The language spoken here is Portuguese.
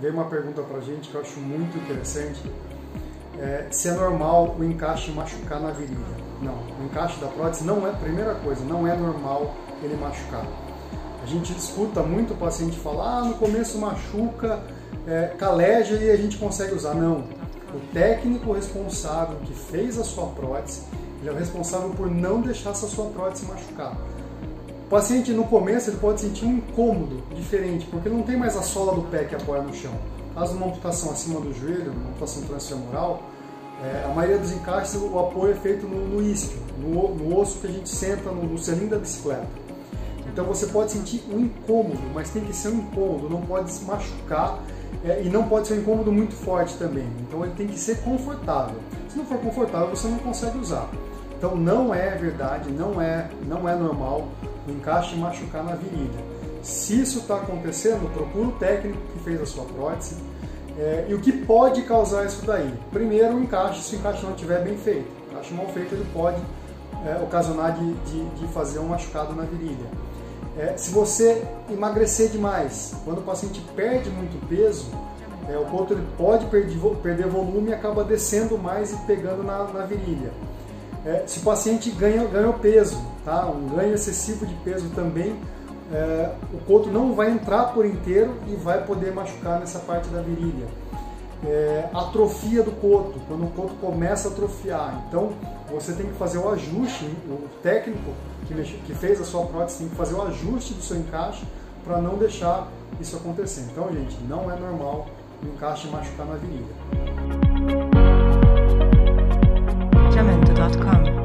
veio uma pergunta pra gente que eu acho muito interessante. Se é normal o encaixe machucar na virilha. Não, o encaixe da prótese não é, primeira coisa, não é normal ele machucar. A gente escuta muito o paciente falar, no começo machuca, caleja e a gente consegue usar. Não, o técnico responsável que fez a sua prótese, ele é o responsável por não deixar essa sua prótese machucar. O paciente no começo ele pode sentir um incômodo diferente, porque não tem mais a sola do pé que apoia no chão. Caso uma amputação acima do joelho, uma amputação transfemoral, a maioria dos encaixes o apoio é feito no isquio, no osso que a gente senta no selim da bicicleta. Então você pode sentir um incômodo, mas tem que ser um incômodo, não pode se machucar e não pode ser um incômodo muito forte também. Então ele tem que ser confortável. Se não for confortável, você não consegue usar. Então não é verdade, não é normal o encaixe machucar na virilha. Se isso está acontecendo, procura o técnico que fez a sua prótese. E o que pode causar isso daí? Primeiro, o encaixe, se o encaixe não estiver bem feito. O encaixe mal feito ele pode ocasionar de fazer um machucado na virilha. Se você emagrecer demais, quando o paciente perde muito peso, o coto ele pode perder volume e acaba descendo mais e pegando na virilha. Se o paciente ganhou peso, tá? Um ganho excessivo de peso também, o coto não vai entrar por inteiro e vai poder machucar nessa parte da virilha. Atrofia do coto, quando o coto começa a atrofiar, então você tem que fazer o ajuste, o técnico que fez a sua prótese tem que fazer o ajuste do seu encaixe para não deixar isso acontecer. Então, gente, não é normal o encaixe machucar na virilha. Jamendo.com